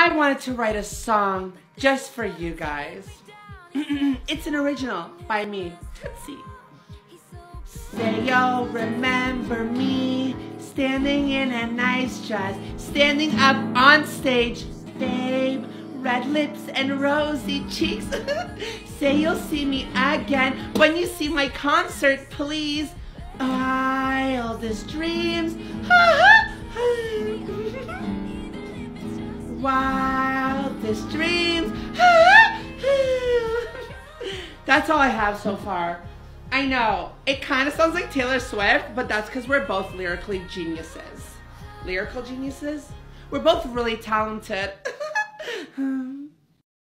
I wanted to write a song just for you guys. It's an original by me, Tootsie. Say you'll remember me, standing in a nice dress, standing up on stage, babe, red lips and rosy cheeks. Say you'll see me again when you see my concert, please. Wildest dreams. Wildest dreams. That's all I have so far. I know, it kind of sounds like Taylor Swift, but that's because we're both lyrically geniuses. Lyrical geniuses? We're both really talented.